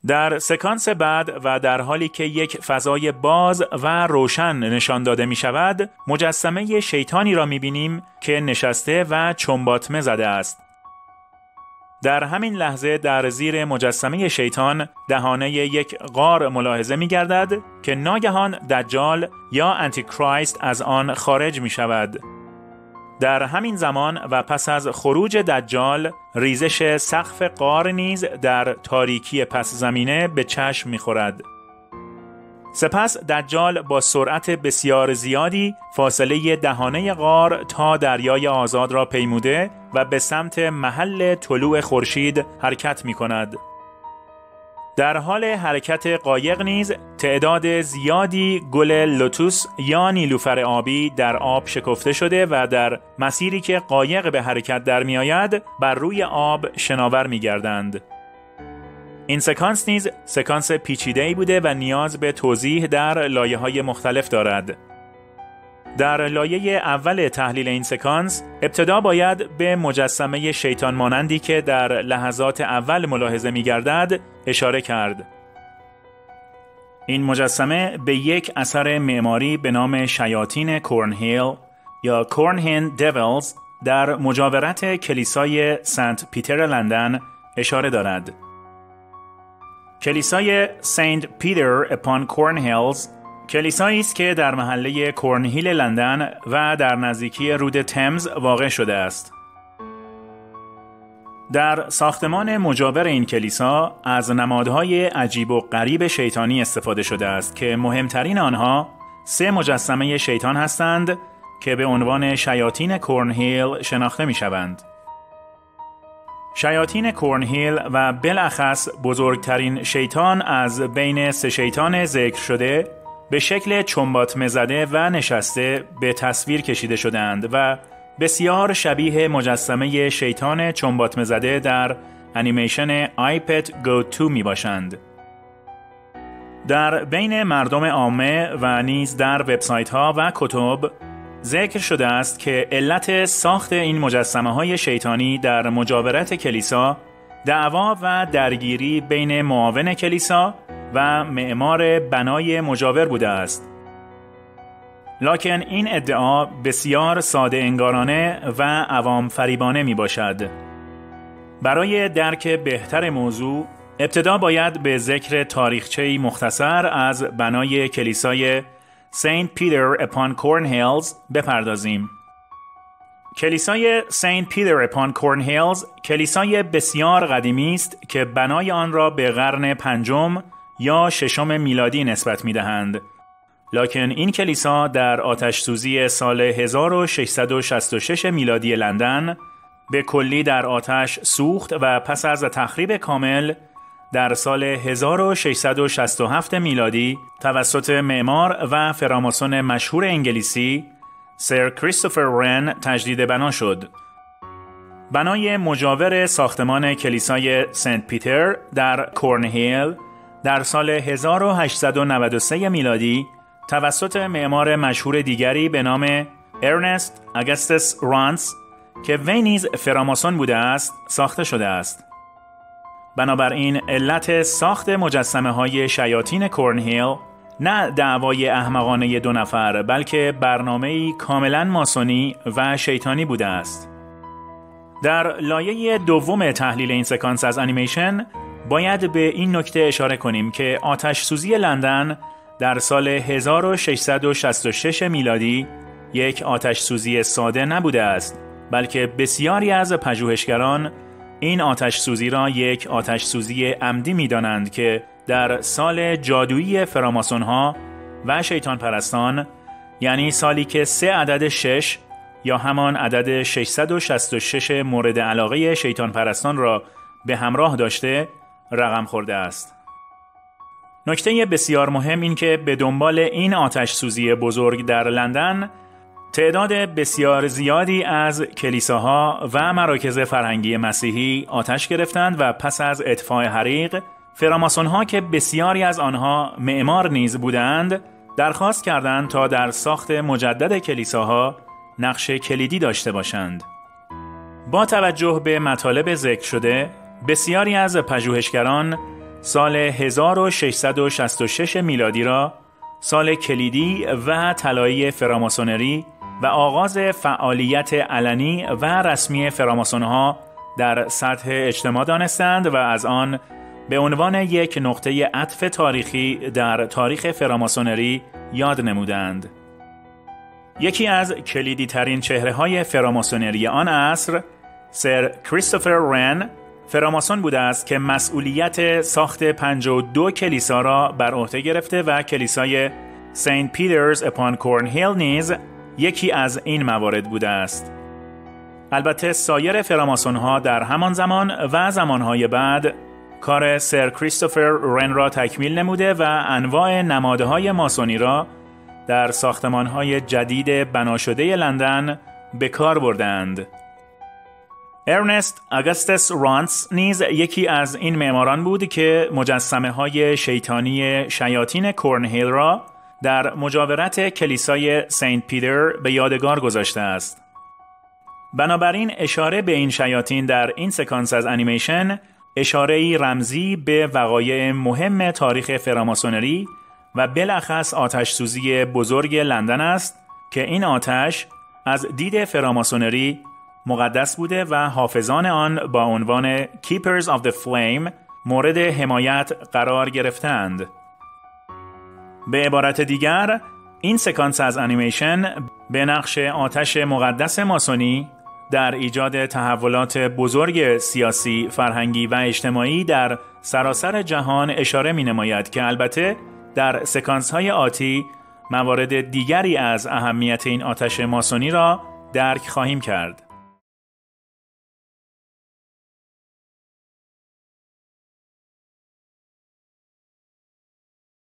در سکانس بعد و در حالی که یک فضای باز و روشن نشان داده می شود، مجسمه شیطانی را می بینیم که نشسته و چنباتمه زده است. در همین لحظه در زیر مجسمه شیطان دهانه یک غار ملاحظه می گردد که ناگهان دجال یا انتیکرایست از آن خارج می شود. در همین زمان و پس از خروج دجال، ریزش سقف غار نیز در تاریکی پس زمینه به چشم می‌خورد. سپس دجال با سرعت بسیار زیادی فاصله دهانه غار تا دریای آزاد را پیموده و به سمت محل طلوع خورشید حرکت می‌کند. در حال حرکت قایق نیز تعداد زیادی گل لوتوس یا نیلوفر آبی در آب شکفته شده و در مسیری که قایق به حرکت در می آید بر روی آب شناور می گردند. این سکانس نیز سکانس پیچیده‌ای بوده و نیاز به توضیح در لایه‌های مختلف دارد. در لایه اول تحلیل این سکانس ابتدا باید به مجسمه شیطان مانندی که در لحظات اول ملاحظه می گردد اشاره کرد. این مجسمه به یک اثر معماری به نام شیاطین کورنهیل یا کورنهین دیولز در مجاورت کلیسای سنت پیتر لندن اشاره دارد. کلیسای سنت پیتر اپان کورنهیلز کلیسایی است که در محله کورنهیل لندن و در نزدیکی رود تمز واقع شده است. در ساختمان مجاور این کلیسا از نمادهای عجیب و غریب شیطانی استفاده شده است که مهمترین آنها 3 مجسمه شیطان هستند که به عنوان شیاطین کورنهیل شناخته می شوند. شیاطین کورنهیل و بالاخص بزرگترین شیطان از بین 3 شیطان ذکر شده به شکل چنباتمه زده و نشسته به تصویر کشیده شدند و بسیار شبیه مجسمه شیطان چنباتمه زده در انیمیشن آیپد گو 2 می باشند. در بین مردم عامه و نیز در وبسایت ها و کتب ذکر شده است که علت ساخت این مجسمه های شیطانی در مجاورت کلیسا دعوا و درگیری بین معاون کلیسا و معمار بنای مجاور بوده است. لکن این ادعا بسیار ساده انگارانه و عوام فریبانه می باشد. برای درک بهتر موضوع ابتدا باید به ذکر تاریخچه‌ای مختصر از بنای کلیسای سنت پیتر اپان کورنهیلز بپردازیم. کلیسای سنت پیتر اپان کورنهیلز کلیسای بسیار قدیمی است که بنای آن را به قرن 5 یا 6 میلادی نسبت می‌دهند. لکن این کلیسا در آتش‌سوزی سال 1666 میلادی لندن به کلی در آتش سوخت و پس از تخریب کامل در سال 1667 میلادی توسط معمار و فراماسون مشهور انگلیسی سر کریستوفر رن تجدید بنا شد. بنای مجاور ساختمان کلیسای سنت پیتر در کورنهیل در سال 1893 میلادی توسط معمار مشهور دیگری به نام ارنست آگوستوس رانس که وی نیز فراماسون بوده است ساخته شده است. بنابراین علت ساخت مجسمه های شیاطین کورنهیل نه دعوای احمقانه 2 نفر بلکه برنامه‌ای کاملا ماسونی و شیطانی بوده است. در لایه دوم تحلیل این سکانس از انیمیشن باید به این نکته اشاره کنیم که آتش سوزی لندن در سال 1666 میلادی یک آتش سوزی ساده نبوده است بلکه بسیاری از پژوهشگران این آتش سوزی را یک آتش سوزی عمدی می دانند که در سال جادویی فراماسون ها و شیطان پرستان، یعنی سالی که 3 عدد 6 یا همان عدد 666 مورد علاقه شیطان پرستان را به همراه داشته رقم خورده است. نکته بسیار مهم این که به دنبال این آتش سوزی بزرگ در لندن تعداد بسیار زیادی از کلیساها و مراکز فرهنگی مسیحی آتش گرفتند و پس از اطفاء حریق فراماسون‌ها که بسیاری از آنها معمار نیز بودند درخواست کردند تا در ساخت مجدد کلیساها نقش کلیدی داشته باشند. با توجه به مطالب ذکر شده بسیاری از پژوهشگران سال 1666 میلادی را سال کلیدی و طلایی فراماسونری و آغاز فعالیت علنی و رسمی فراماسونها در سطح اجتماع دانستند و از آن به عنوان یک نقطه عطف تاریخی در تاریخ فراماسونری یاد نمودند. یکی از کلیدی ترین چهره های فراماسونری آن عصر، سر کریستوفر رن، فراماسون بوده است که مسئولیت ساخت 52 کلیسا را بر عهده گرفته و کلیسای سنت پیترز اپان کورنهیل نیز یکی از این موارد بوده است. البته سایر فراماسون ها در همان زمان و زمانهای بعد کار سر کریستوفر رن را تکمیل نموده و انواع نمادهای ماسونی را در ساختمان‌های جدید بنا شده لندن به کار بردند. ارنست آگوستوس رانتس نیز یکی از این معماران بود که مجسمه‌های شیطانی شیاطین کورنهیل را در مجاورت کلیسای سنت پیتر به یادگار گذاشته است. بنابراین اشاره به این شیاطین در این سکانس از انیمیشن اشاره‌ای رمزی به وقایع مهم تاریخ فراماسونری و بالاخص آتش سوزی بزرگ لندن است که این آتش از دید فراماسونری مقدس بوده و حافظان آن با عنوان Keepers of the Flame مورد حمایت قرار گرفتند. به عبارت دیگر، این سکانس از انیمیشن به نقش آتش مقدس ماسونی در ایجاد تحولات بزرگ سیاسی، فرهنگی و اجتماعی در سراسر جهان اشاره می‌نماید که البته در سکانس‌های آتی موارد دیگری از اهمیت این آتش ماسونی را درک خواهیم کرد.